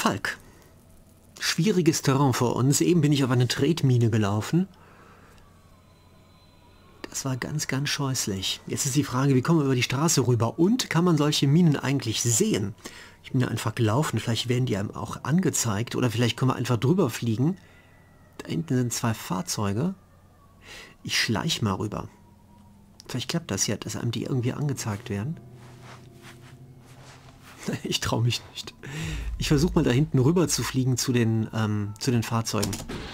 Falk. Schwieriges Terrain vor uns. Eben bin ich auf eine Tretmine gelaufen. Das war ganz, ganz scheußlich. Jetzt ist die Frage, wie kommen wir über die Straße rüber? Und kann man solche Minen eigentlich sehen? Ich bin ja einfach gelaufen. Vielleicht werden die einem auch angezeigt. Oder vielleicht können wir einfach drüber fliegen. Da hinten sind 2 Fahrzeuge. Ich schleiche mal rüber. Vielleicht klappt das ja, dass einem die irgendwie angezeigt werden. Ich traue mich nicht. Ich versuche mal da hinten rüber zu fliegen zu den Fahrzeugen.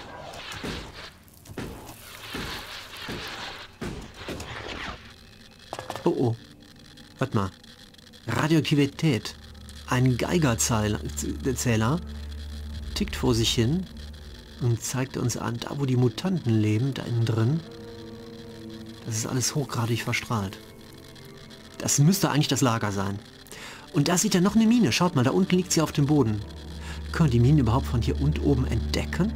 Oh oh. Warte mal. Radioaktivität. Ein Geigerzähler tickt vor sich hin und zeigt uns an, da wo die Mutanten leben, da innen drin. Das ist alles hochgradig verstrahlt. Das müsste eigentlich das Lager sein. Und da sieht er noch eine Mine. Schaut mal, da unten liegt sie auf dem Boden. Können wir die Mine überhaupt von hier und oben entdecken?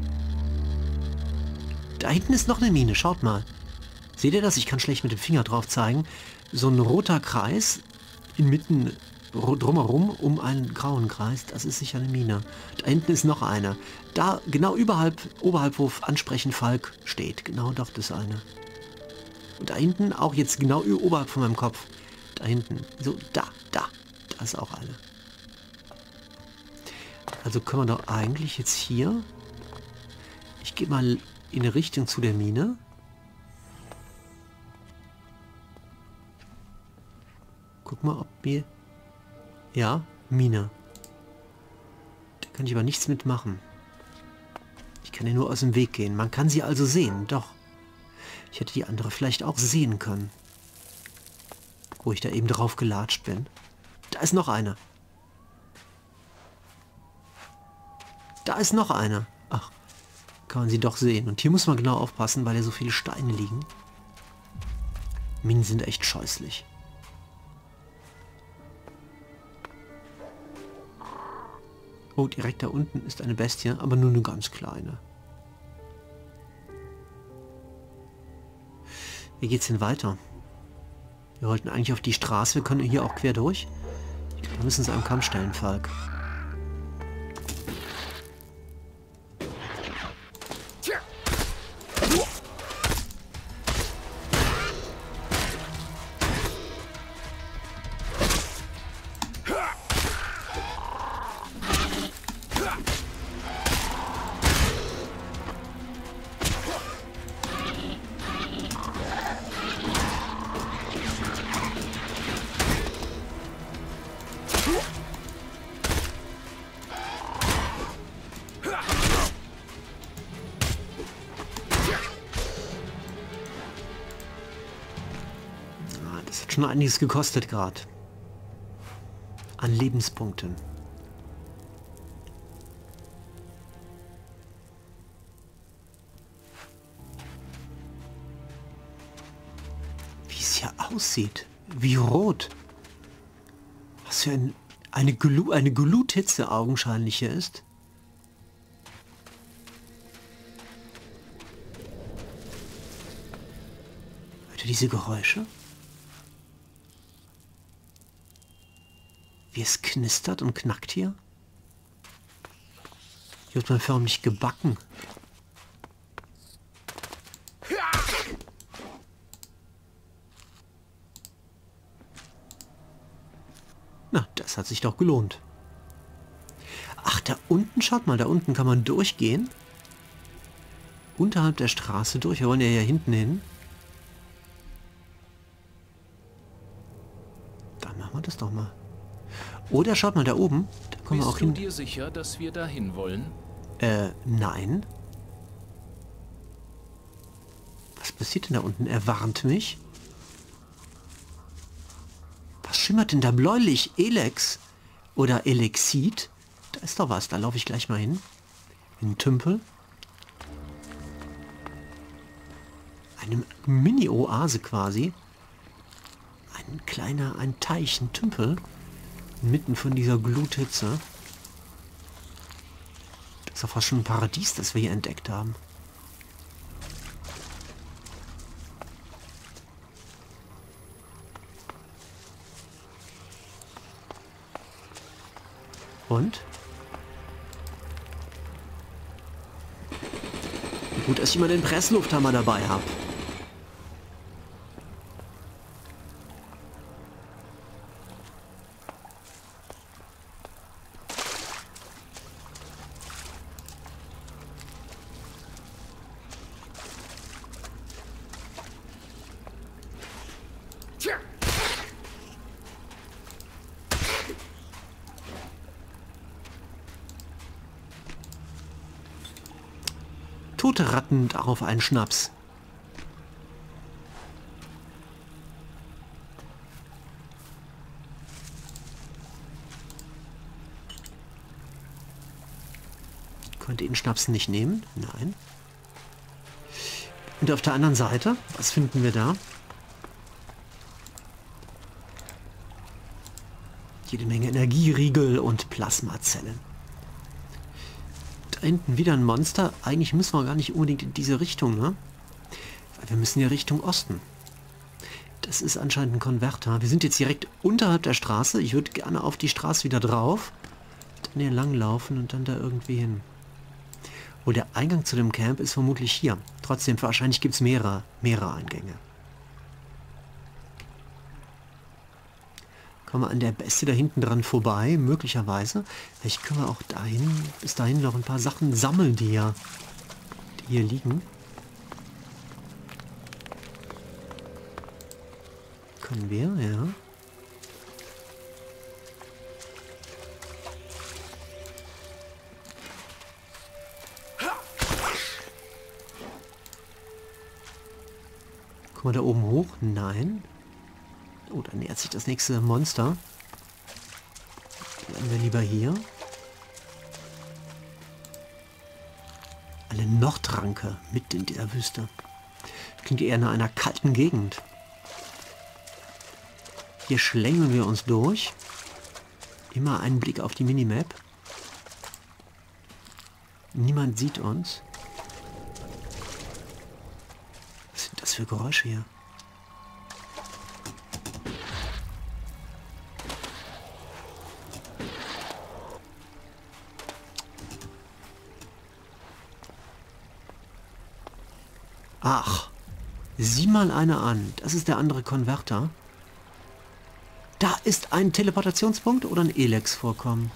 Da hinten ist noch eine Mine. Schaut mal. Seht ihr das? Ich kann schlecht mit dem Finger drauf zeigen. So ein roter Kreis inmitten drumherum um einen grauen Kreis. Das ist sicher eine Mine. Da hinten ist noch eine. Da genau oberhalb wo Ansprechen Falk steht. Genau dort ist eine. Und da hinten auch jetzt genau oberhalb von meinem Kopf. Da hinten. So, da ist auch eine. Also können wir doch eigentlich jetzt hier... Ich gehe mal in eine Richtung zu der Mine. Guck mal, ob mir... Ja, Mine. Da kann ich aber nichts mitmachen. Ich kann ja nur aus dem Weg gehen. Man kann sie also sehen, doch. Ich hätte die andere vielleicht auch sehen können. Wo ich da eben drauf gelatscht bin. Da ist noch eine. Da ist noch eine. Ach, kann man sie doch sehen. Und hier muss man genau aufpassen, weil hier so viele Steine liegen. Minen sind echt scheußlich. Oh, direkt da unten ist eine Bestie, aber nur eine ganz kleine. Wie geht's denn weiter? Wir wollten eigentlich auf die Straße, wir können hier auch quer durch. Ich glaube, wir müssen es einem Kamm stellen, Falk. Das hat schon einiges gekostet gerade. An Lebenspunkten. Wie es hier aussieht. Wie rot. Was für eine Gluthitze augenscheinlich hier ist. Hört ihr diese Geräusche? Wie es knistert und knackt hier. Hier wird man förmlich gebacken. Na, das hat sich doch gelohnt. Ach, da unten, schaut mal, da unten kann man durchgehen. Unterhalb der Straße durch. Wir wollen ja hier hinten hin. Dann machen wir das doch mal. Oder schaut mal da oben. Da kommen wir auch hin. Bist du dir sicher, dass wir dahin wollen? Nein. Was passiert denn da unten? Er warnt mich. Was schimmert denn da bläulich? Elex? Oder Elexit? Da ist doch was. Da laufe ich gleich mal hin. In den Tümpel. Eine Mini-Oase quasi. Ein Teich, ein Tümpel. Mitten von dieser Gluthitze. Das ist doch fast schon ein Paradies, das wir hier entdeckt haben. Und? Gut, dass ich immer den Presslufthammer dabei habe. Tote Ratten, darauf einen Schnaps. Konnte den Schnaps nicht nehmen? Nein. Und auf der anderen Seite, was finden wir da? Jede Menge Energieriegel und Plasmazellen. Da hinten wieder ein Monster. Eigentlich müssen wir gar nicht unbedingt in diese Richtung, ne? Weil wir müssen ja Richtung Osten. Das ist anscheinend ein Konverter. Wir sind jetzt direkt unterhalb der Straße. Ich würde gerne auf die Straße wieder drauf. Dann hier langlaufen und dann da irgendwie hin. Wo der Eingang zu dem Camp ist vermutlich hier. Trotzdem, wahrscheinlich gibt es mehrere Eingänge. Kommen wir an der Bestie da hinten dran vorbei, möglicherweise. Vielleicht können wir auch bis dahin noch ein paar Sachen sammeln, die hier liegen. Können wir, ja. Guck mal da oben hoch. Nein. Oh, dann nähert sich das nächste Monster. Bleiben wir lieber hier. Eine Nordranke mitten in dieser Wüste. Klingt eher nach einer kalten Gegend. Hier schlängeln wir uns durch. Immer einen Blick auf die Minimap. Niemand sieht uns. Was sind das für Geräusche hier? Ach, sieh mal eine an. Das ist der andere Konverter. Da ist ein Teleportationspunkt oder ein Elex-Vorkommen.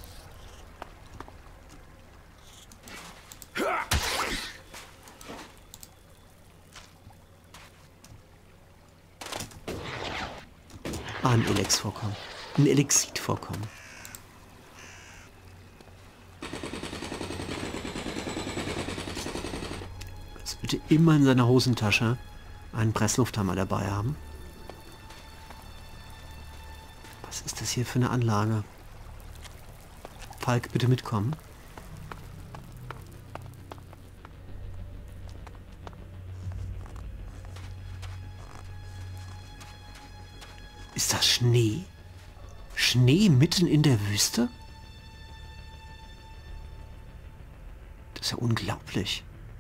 Ah, ein Elex-Vorkommen. Ein Elexit-Vorkommen. Bitte immer in seiner Hosentasche einen Presslufthammer dabei haben. Was ist das hier für eine Anlage? Falk, bitte mitkommen. Ist das Schnee? Schnee mitten in der Wüste? Das ist ja unglaublich.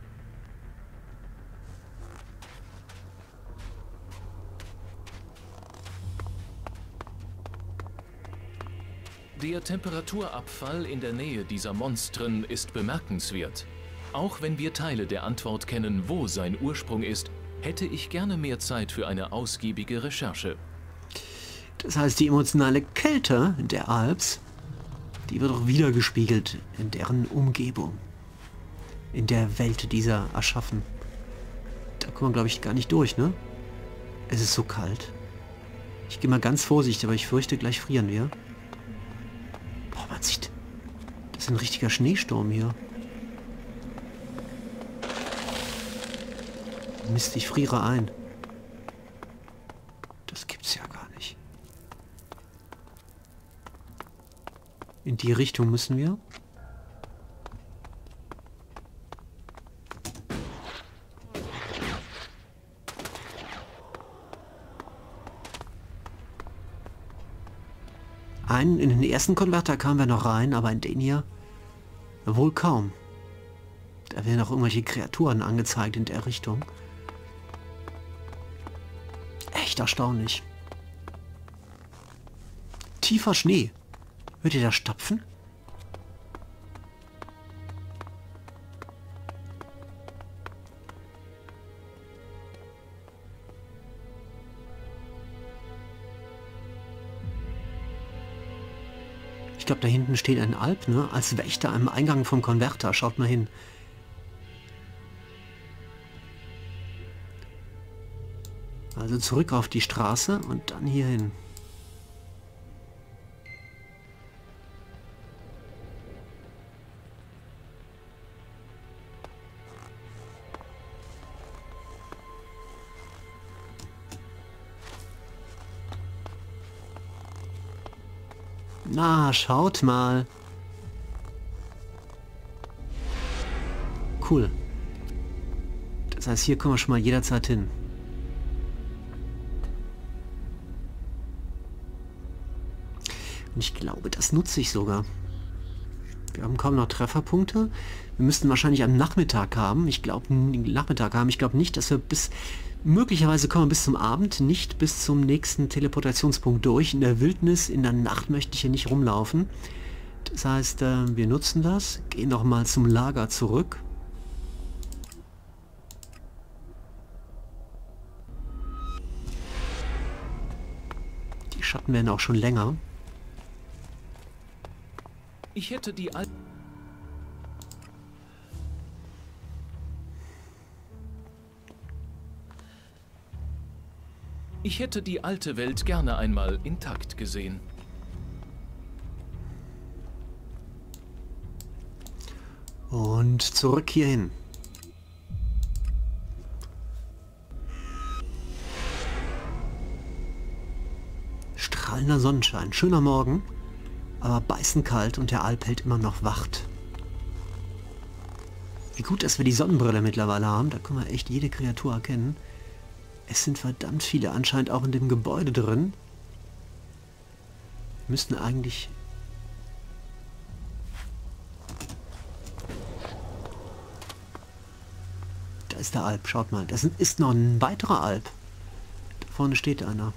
Der Temperaturabfall in der Nähe dieser Monstren ist bemerkenswert. Auch wenn wir Teile der Antwort kennen, wo sein Ursprung ist, hätte ich gerne mehr Zeit für eine ausgiebige Recherche. Das heißt, die emotionale Kälte der Alps, die wird auch wiedergespiegelt in deren Umgebung. In der Welt dieser erschaffen. Da kommen wir, glaube ich, gar nicht durch, ne? Es ist so kalt. Ich gehe mal ganz vorsichtig, aber ich fürchte, gleich frieren wir. Boah, man sieht, das ist ein richtiger Schneesturm hier. Mist, ich friere ein. Das gibt's ja gar nicht. In die Richtung müssen wir. In den ersten Konverter kamen wir noch rein, aber in den hier wohl kaum. Da werden auch irgendwelche Kreaturen angezeigt in der Richtung. Echt erstaunlich. Tiefer Schnee. Hört ihr das Stapfen? Ich glaube, da hinten steht ein Alp, ne? Als Wächter am Eingang vom Konverter. Schaut mal hin. Also zurück auf die Straße und dann hier hin. Na, schaut mal. Cool. Das heißt, hier kommen wir schon mal jederzeit hin. Und ich glaube, das nutze ich sogar. Wir haben kaum noch Trefferpunkte. Wir müssten wahrscheinlich am Nachmittag haben. Ich glaube, Ich glaube nicht, dass wir bis... Möglicherweise kommen wir bis zum Abend, nicht bis zum nächsten Teleportationspunkt durch. In der Wildnis, in der Nacht möchte ich hier nicht rumlaufen. Das heißt, wir nutzen das, gehen nochmal zum Lager zurück. Die Schatten werden auch schon länger. Ich hätte die Al Ich hätte die alte Welt gerne einmal intakt gesehen. Und zurück hierhin. Strahlender Sonnenschein, schöner Morgen, aber beißend kalt und der Alp hält immer noch Wacht. Wie gut, dass wir die Sonnenbrille mittlerweile haben, da können wir echt jede Kreatur erkennen. Es sind verdammt viele anscheinend auch in dem Gebäude drin. Müssten eigentlich... Da ist der Alp, schaut mal. Das ist noch ein weiterer Alp. Da vorne steht einer.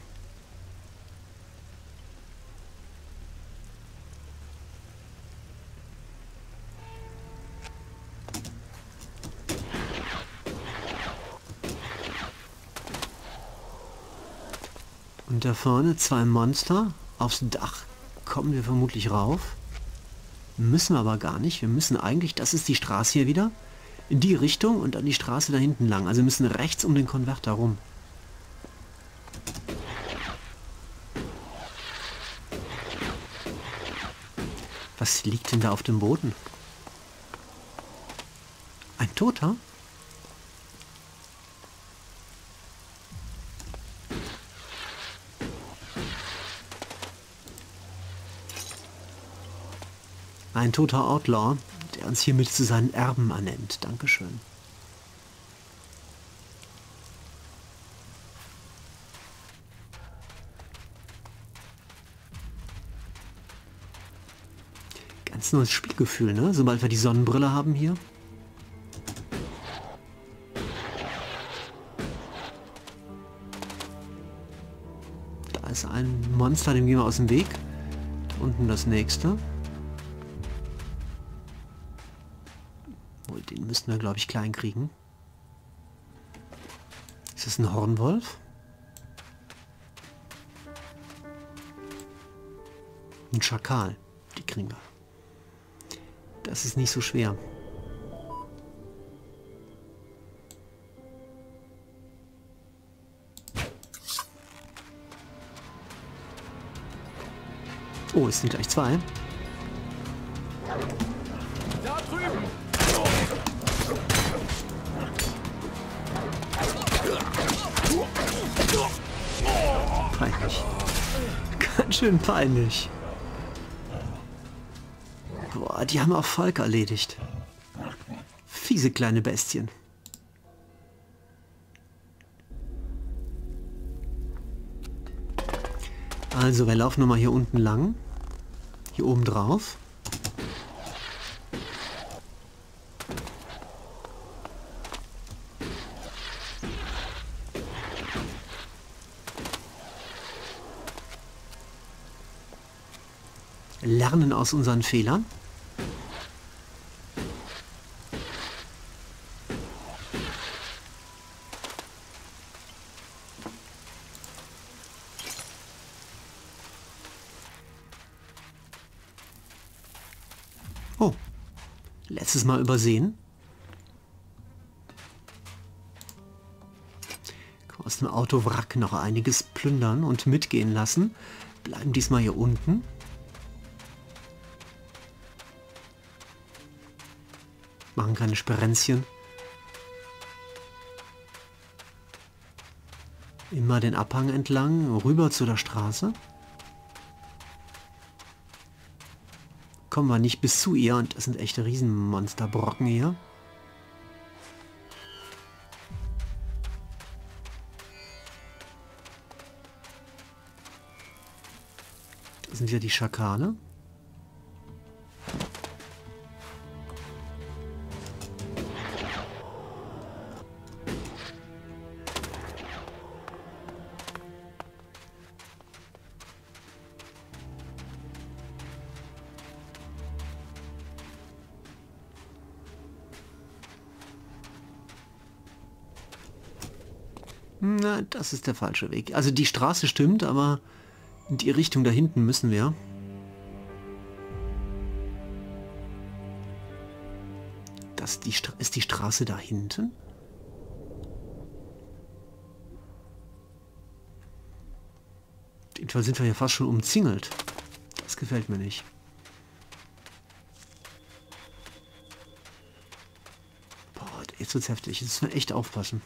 Und da vorne zwei Monster. Aufs Dach kommen wir vermutlich rauf. Müssen wir aber gar nicht. Wir müssen eigentlich, das ist die Straße hier wieder, in die Richtung und dann die Straße da hinten lang. Also wir müssen rechts um den Konverter rum. Was liegt denn da auf dem Boden? Ein Toter? Ein toter Outlaw, der uns hiermit zu seinen Erben ernennt. Dankeschön. Ganz neues Spielgefühl, ne? Sobald wir die Sonnenbrille haben hier. Da ist ein Monster, dem gehen wir aus dem Weg. Da unten das nächste. Den müssten wir, glaube ich, klein kriegen. Ist das ein Hornwolf? Ein Schakal. Die kriegen wir. Das ist nicht so schwer. Oh, es sind gleich zwei. Da drüben! Peinlich. Ganz schön peinlich. Boah, die haben auch Falk erledigt. Fiese kleine Bestien. Also, wir laufen nochmal hier unten lang. Hier oben drauf. Lernen aus unseren Fehlern. Oh, letztes Mal übersehen. Aus dem Autowrack noch einiges plündern und mitgehen lassen. Bleiben diesmal hier unten. Machen keine Sperenzchen. Immer den Abhang entlang, rüber zu der Straße. Kommen wir nicht bis zu ihr und das sind echte Riesenmonsterbrocken hier. Das sind ja die Schakale. Na, das ist der falsche Weg. Also die Straße stimmt, aber in die Richtung da hinten müssen wir. Ist die Straße da hinten? Jedenfalls sind wir ja fast schon umzingelt. Das gefällt mir nicht. Boah, jetzt wird's heftig. Jetzt müssen wir echt aufpassen.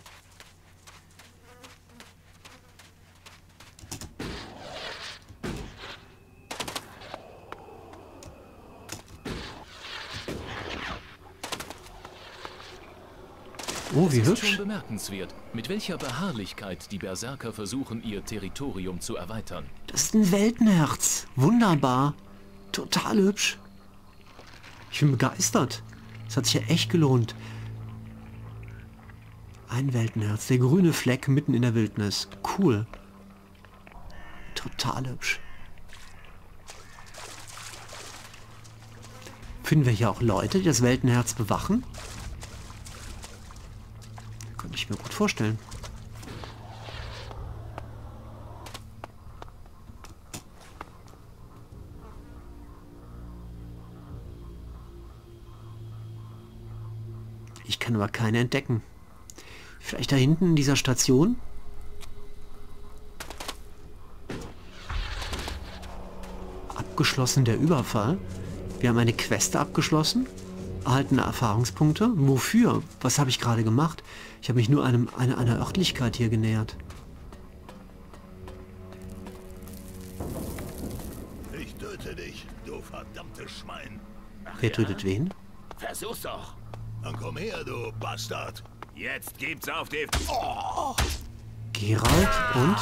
Oh, wie es ist hübsch. schon bemerkenswert, mit welcher Beharrlichkeit die Berserker versuchen, ihr Territorium zu erweitern. Das ist ein Weltenherz. Wunderbar. Total hübsch. Ich bin begeistert. Das hat sich ja echt gelohnt. Ein Weltenherz. Der grüne Fleck mitten in der Wildnis. Cool. Total hübsch. Finden wir hier auch Leute, die das Weltenherz bewachen? Könnte ich mir gut vorstellen. Ich kann aber keine entdecken. Vielleicht da hinten in dieser Station? Abgeschlossen der Überfall. Wir haben eine Quest abgeschlossen. Erhaltene Erfahrungspunkte. Wofür? Was habe ich gerade gemacht? Ich habe mich nur einer Örtlichkeit hier genähert. Ich töte dich, du verdammtes Schwein. Wer tötet wen? Versuch's doch. Dann komm her, du Bastard. Jetzt gibt's auf die... Geralt und?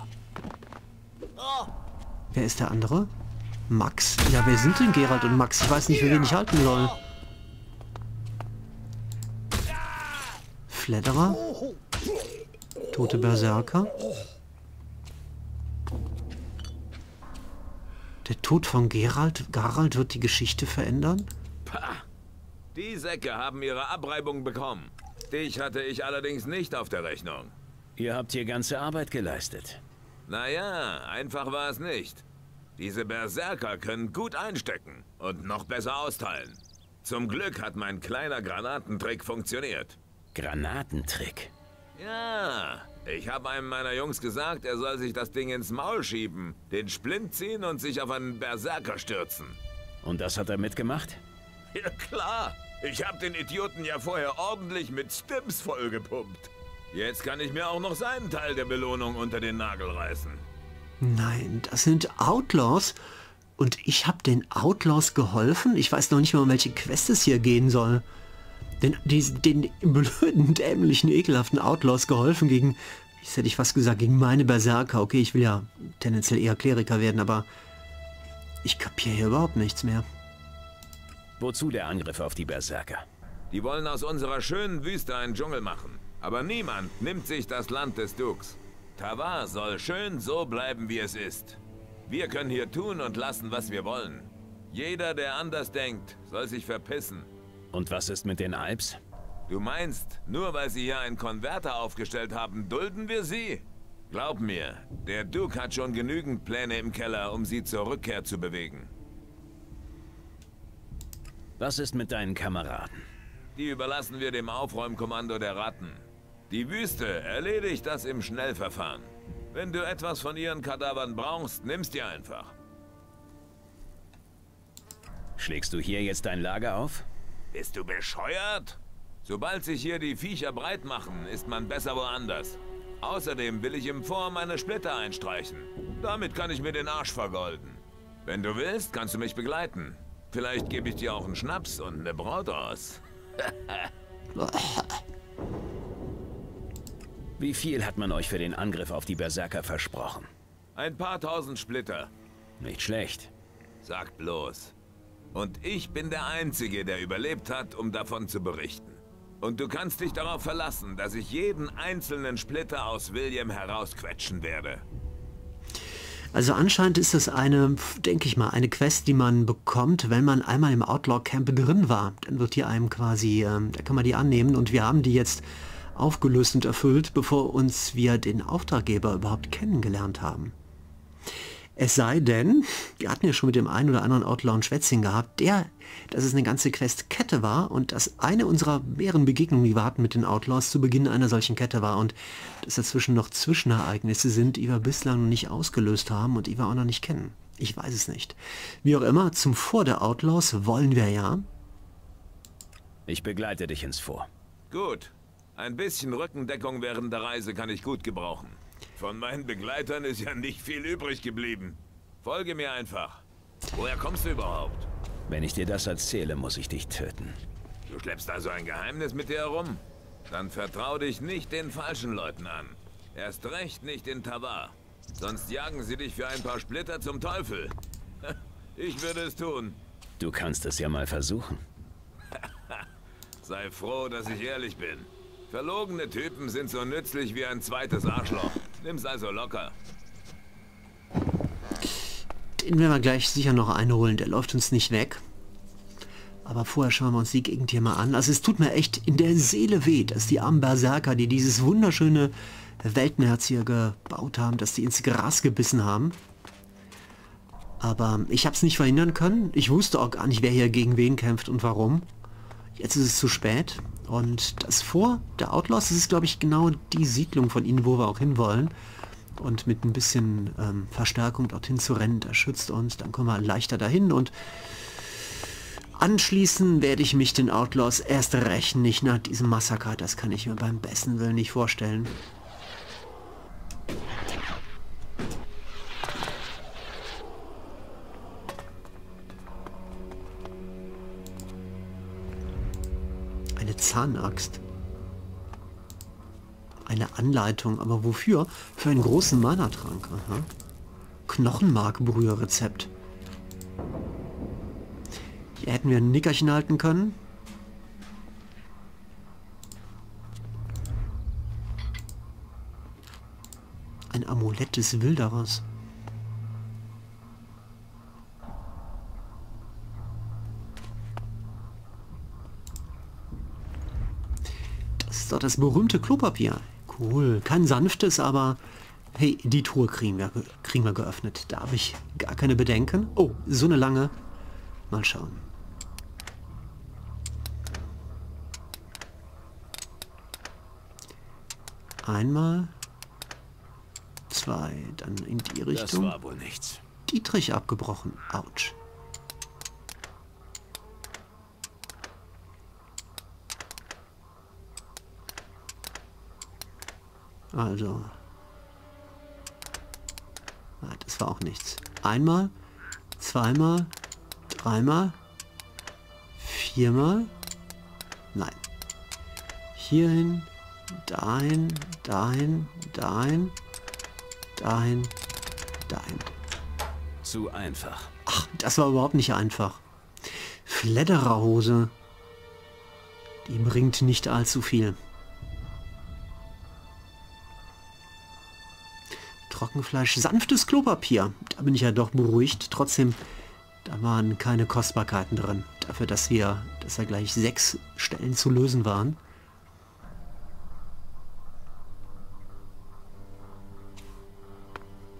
Wer ist der andere? Max? Ja, wer sind denn Geralt und Max? Ich weiß nicht, für wen ich halten soll. Fledderer? Tote Berserker? Der Tod von Geralt wird die Geschichte verändern? Pah! Die Säcke haben ihre Abreibung bekommen. Dich hatte ich allerdings nicht auf der Rechnung. Ihr habt hier ganze Arbeit geleistet. Naja, einfach war es nicht. Diese Berserker können gut einstecken und noch besser austeilen. Zum Glück hat mein kleiner Granatentrick funktioniert. Granatentrick. Ja, ich habe einem meiner Jungs gesagt, er soll sich das Ding ins Maul schieben, den Splint ziehen und sich auf einen Berserker stürzen. Und das hat er mitgemacht? Ja klar, ich habe den Idioten ja vorher ordentlich mit Stims vollgepumpt. Jetzt kann ich mir auch noch seinen Teil der Belohnung unter den Nagel reißen. Nein, das sind Outlaws. Und ich habe den Outlaws geholfen? Ich weiß noch nicht mal, um welche Quest es hier gehen soll. Den blöden, dämlichen, ekelhaften Outlaws geholfen gegen, jetzt hätte ich fast gesagt, gegen meine Berserker. Okay, ich will ja tendenziell eher Kleriker werden, aber ich kapiere hier überhaupt nichts mehr. Wozu der Angriff auf die Berserker? Die wollen aus unserer schönen Wüste einen Dschungel machen. Aber niemand nimmt sich das Land des Dukes. Tavar soll schön so bleiben, wie es ist. Wir können hier tun und lassen, was wir wollen. Jeder, der anders denkt, soll sich verpissen. Und was ist mit den Alps? Du meinst, nur weil sie hier einen Konverter aufgestellt haben, dulden wir sie? Glaub mir, der Duke hat schon genügend Pläne im Keller, um sie zur Rückkehr zu bewegen. Was ist mit deinen Kameraden? Die überlassen wir dem Aufräumkommando der Ratten. Die Wüste erledigt das im Schnellverfahren. Wenn du etwas von ihren Kadavern brauchst, nimm's dir einfach. Schlägst du hier jetzt dein Lager auf? Bist du bescheuert? Sobald sich hier die Viecher breit machen, ist man besser woanders. Außerdem will ich im Vor meine Splitter einstreichen. Damit kann ich mir den Arsch vergolden. Wenn du willst, kannst du mich begleiten. Vielleicht gebe ich dir auch einen Schnaps und eine Braut aus. Wie viel hat man euch für den Angriff auf die Berserker versprochen? Ein paar tausend Splitter. Nicht schlecht. Sag bloß. Und ich bin der Einzige, der überlebt hat, um davon zu berichten. Und du kannst dich darauf verlassen, dass ich jeden einzelnen Splitter aus William herausquetschen werde. Also anscheinend ist das eine, denke ich mal, eine Quest, die man bekommt, wenn man einmal im Outlaw Camp drin war. Dann wird die einem quasi, da kann man die annehmen und wir haben die jetzt aufgelöst und erfüllt, bevor uns wir den Auftraggeber überhaupt kennengelernt haben. Es sei denn, wir hatten ja schon mit dem einen oder anderen Outlaw ein Schwätzchen gehabt, dass es eine ganze Questkette war und dass eine unserer mehreren Begegnungen, die wir hatten mit den Outlaws, zu Beginn einer solchen Kette war und dass dazwischen noch Zwischenereignisse sind, die wir bislang noch nicht ausgelöst haben und die wir auch noch nicht kennen. Ich weiß es nicht. Wie auch immer, zum Vor der Outlaws wollen wir ja. Ich begleite dich ins Vor. Gut. Ein bisschen Rückendeckung während der Reise kann ich gut gebrauchen. Von meinen Begleitern ist ja nicht viel übrig geblieben. Folge mir einfach. Woher kommst du überhaupt? Wenn ich dir das erzähle, muss ich dich töten. Du schleppst also ein Geheimnis mit dir herum? Dann vertrau dich nicht den falschen Leuten an. Erst recht nicht in Tavar. Sonst jagen sie dich für ein paar Splitter zum Teufel. Ich würde es tun. Du kannst es ja mal versuchen. Sei froh, dass ich ehrlich bin. Verlogene Typen sind so nützlich wie ein zweites Arschloch. Nimm's also locker. Den werden wir gleich sicher noch einholen. Der läuft uns nicht weg. Aber vorher schauen wir uns die Gegend hier mal an. Also es tut mir echt in der Seele weh, dass die armen Berserker, die dieses wunderschöne Weltenherz hier gebaut haben, dass die ins Gras gebissen haben. Aber ich habe es nicht verhindern können. Ich wusste auch gar nicht, wer hier gegen wen kämpft und warum. Jetzt ist es zu spät. Und das Vor der Outlaws, das ist, glaube ich, genau die Siedlung von ihnen, wo wir auch hinwollen. Und mit ein bisschen Verstärkung dorthin zu rennen, das schützt uns. Dann kommen wir leichter dahin und anschließend werde ich mich den Outlaws erst rächen, nicht nach diesem Massaker. Das kann ich mir beim besten Willen nicht vorstellen. Eine Zahnaxt. Eine Anleitung, aber wofür? Für einen großen Mana-Trank. Aha. Knochenmarkbrühe-Rezept. Hier hätten wir ein Nickerchen halten können. Ein Amulett des Wilderers. Das ist doch das berühmte Klopapier. Cool. Kein sanftes, aber hey, die Truhe kriegen wir geöffnet. Da habe ich gar keine Bedenken. Oh, so eine lange. Mal schauen. Einmal, zwei, dann in die Richtung. Das war wohl nichts. Dietrich abgebrochen. Autsch. Also. Ah, das war auch nichts. Einmal, zweimal, dreimal, viermal. Nein. Hierhin, dahin, dahin, dahin, dahin, dahin. Zu einfach. Ach, das war überhaupt nicht einfach. Fleddererhose. Die bringt nicht allzu viel. Trockenfleisch, sanftes Klopapier. Da bin ich ja doch beruhigt. Trotzdem, da waren keine Kostbarkeiten drin. Dafür, dass ja gleich 6 Stellen zu lösen waren.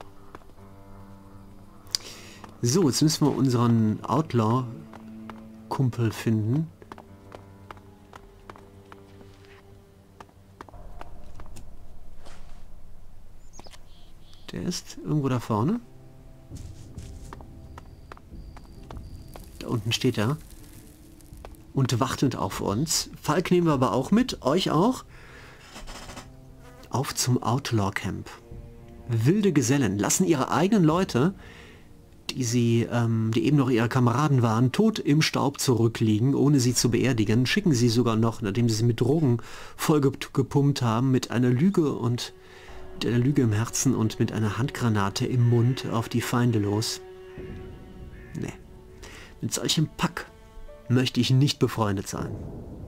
So, jetzt müssen wir unseren Outlaw Kumpel finden. Der ist irgendwo da vorne. Da unten steht er. Und wartet auf uns. Falk nehmen wir aber auch mit. Euch auch. Auf zum Outlaw Camp. Wilde Gesellen lassen ihre eigenen Leute, die eben noch ihre Kameraden waren, tot im Staub zurückliegen, ohne sie zu beerdigen. Schicken sie sogar noch, nachdem sie mit Drogen vollgepumpt haben, mit einer Lüge im Herzen und mit einer Handgranate im Mund auf die Feinde los. Nee. Mit solchem Pack möchte ich nicht befreundet sein.